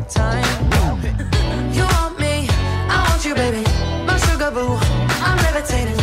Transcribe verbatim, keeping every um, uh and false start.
time. You want me, I want you, baby. My sugar boo, I'm levitating.